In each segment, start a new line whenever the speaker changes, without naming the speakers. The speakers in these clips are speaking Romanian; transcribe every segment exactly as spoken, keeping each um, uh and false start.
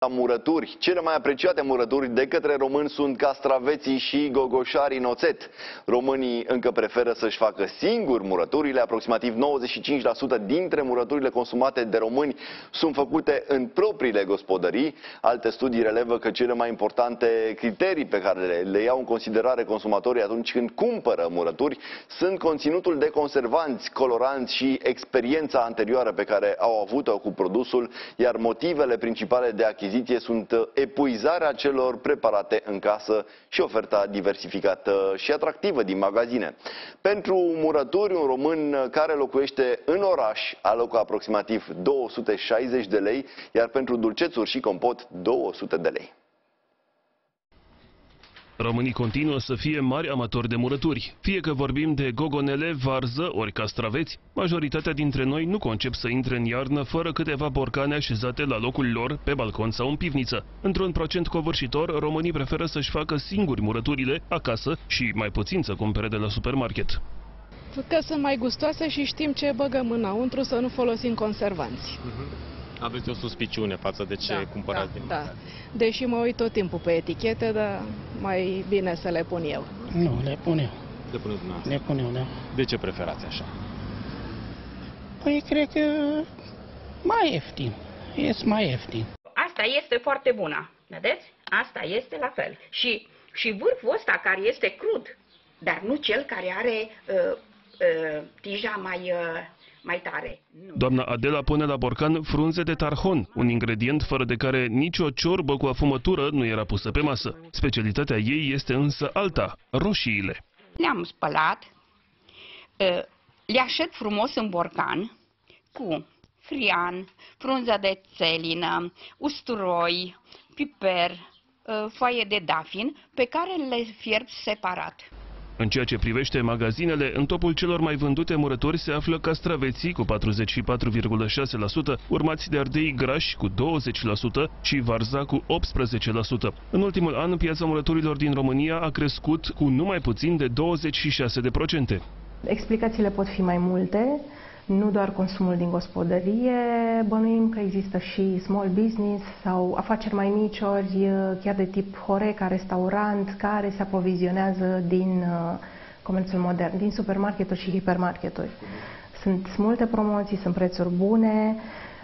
Murături. Cele mai apreciate murături de către români sunt castraveții și gogoșarii în oțet. Românii încă preferă să-și facă singuri murăturile. Aproximativ nouăzeci și cinci la sută dintre murăturile consumate de români sunt făcute în propriile gospodării. Alte studii relevă că cele mai importante criterii pe care le, le iau în considerare consumatorii atunci când cumpără murături sunt conținutul de conservanți, coloranți și experiența anterioară pe care au avut-o cu produsul, iar motivele principale de achiziție sunt epuizarea celor preparate în casă și oferta diversificată și atractivă din magazine. Pentru murături, un român care locuiește în oraș alocă aproximativ două sute șaizeci de lei, iar pentru dulcețuri și compot două sute de lei.
Românii continuă să fie mari amatori de murături. Fie că vorbim de gogonele, varză ori castraveți, majoritatea dintre noi nu concep să intre în iarnă fără câteva borcane așezate la locul lor, pe balcon sau în pivniță. Într-un procent covârșitor, românii preferă să-și facă singuri murăturile acasă și mai puțin să cumpere de la supermarket.
Că sunt mai gustoase și știm ce băgăm înăuntru, să nu folosim conservanți.
Uh-huh. Aveți o suspiciune față de ce
da,
cumpărați
da,
din
da. Deși mă uit tot timpul pe etichete, dar mai bine să le pun eu.
Nu, le pun eu.
Le puneți dumneavoastră?
Le pun eu, da.
De ce preferați așa?
Păi cred că mai ieftin. Este mai ieftin.
Asta este foarte bună, vedeți? Asta este la fel. Și, și vârful ăsta care este crud, dar nu cel care are uh, uh, tija mai... Uh, mai tare. Nu.
Doamna Adela pune la borcan frunze de tarhon, un ingredient fără de care nicio ciorbă cu afumătură nu era pusă pe masă. Specialitatea ei este însă alta, roșiile.
Le-am spălat, le așez frumos în borcan cu frian, frunza de țelină, usturoi, piper, foaie de dafin, pe care le fierb separat.
În ceea ce privește magazinele, în topul celor mai vândute murături se află castraveții cu patruzeci și patru virgulă șase la sută, urmați de ardei grași cu douăzeci la sută și varza cu optsprezece la sută. În ultimul an, piața murăturilor din România a crescut cu numai puțin de douăzeci și șase la sută.
Explicațiile pot fi mai multe, nu doar consumul din gospodărie, bănuim că există și small business sau afaceri mai mici, ori chiar de tip Horeca, restaurant, care se aprovizionează din comerțul modern, din supermarketuri și hipermarketuri. Sunt multe promoții, sunt prețuri bune,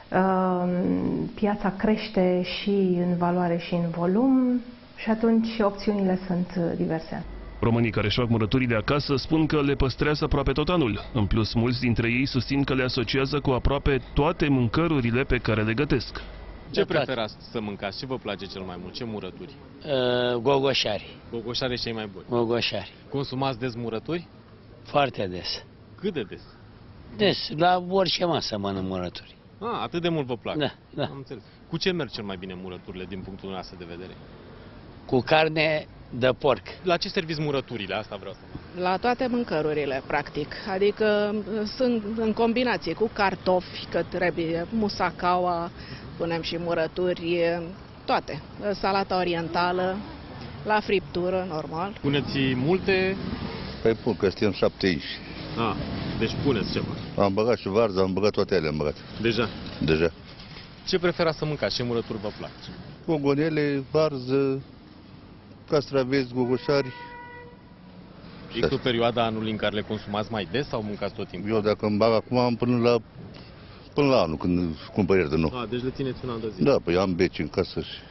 piața crește și în valoare și în volum și atunci opțiunile sunt diverse.
Românii care își fac murăturile acasă spun că le păstrează aproape tot anul. În plus, mulți dintre ei susțin că le asociază cu aproape toate mâncărurile pe care le gătesc.
Ce preferați să mâncați? Ce vă place cel mai mult? Ce murături?
Uh, gogoșari.
Gogoșari cei mai buni.
Gogoșari.
Consumați des murături?
Foarte des.
Cât de des?
Des, la orice masă mănânc murături.
Ah, atât de mult vă plac.
Da, da.
Am înțeles. Cu ce merg cel mai bine murăturile din punctul nostru de vedere?
Cu carne de porc.
La ce serviți murăturile? Asta vreau să mă...
La toate mâncărurile, practic. Adică sunt în combinație cu cartofi, că trebuie musacaua, punem și murături, toate. Salata orientală, la friptură, normal.
Puneți multe?
Păi pun, că suntem șapte aici.
Ah, deci puneți ceva.
Am băgat și varză, am băgat toate ele, am băgat.
Deja?
Deja.
Ce preferați să mâncați? Ce murături vă plac?
Gogonele, varză, castraveți, gogoșari.
Există o perioadă a anului în care le consumați mai des sau mâncați tot timpul?
Eu dacă îmi bag acum am până la, până la anul, când cumpăr ieri de nou.
Ah, deci le țineți un an de zi.
Da, păi am beci în casă și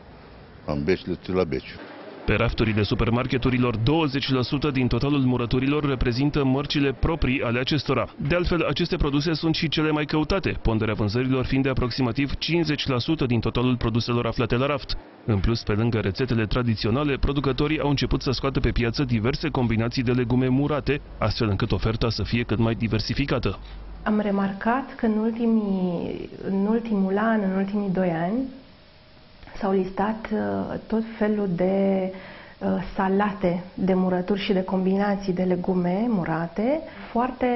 am beci, le țin la beci.
Pe rafturile supermarketurilor, douăzeci la sută din totalul murăturilor reprezintă mărcile proprii ale acestora. De altfel, aceste produse sunt și cele mai căutate, ponderea vânzărilor fiind de aproximativ cincizeci la sută din totalul produselor aflate la raft. În plus, pe lângă rețetele tradiționale, producătorii au început să scoată pe piață diverse combinații de legume murate, astfel încât oferta să fie cât mai diversificată.
Am remarcat că în, ultimii, în ultimul an, în ultimii doi ani, s-au listat uh, tot felul de uh, salate de murături și de combinații de legume murate, foarte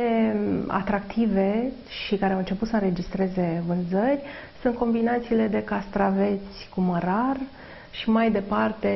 atractive și care au început să înregistreze vânzări. Sunt combinațiile de castraveți cu mărar și mai departe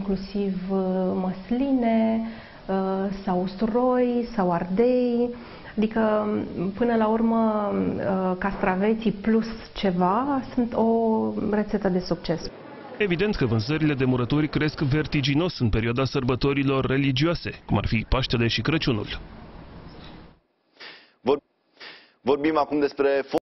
inclusiv uh, măsline uh, sau usturoi sau ardei. Adică, până la urmă, castraveții plus ceva sunt o rețetă de succes.
Evident că vânzările de murături cresc vertiginos în perioada sărbătorilor religioase, cum ar fi Paștele și Crăciunul.
Vorbim acum despre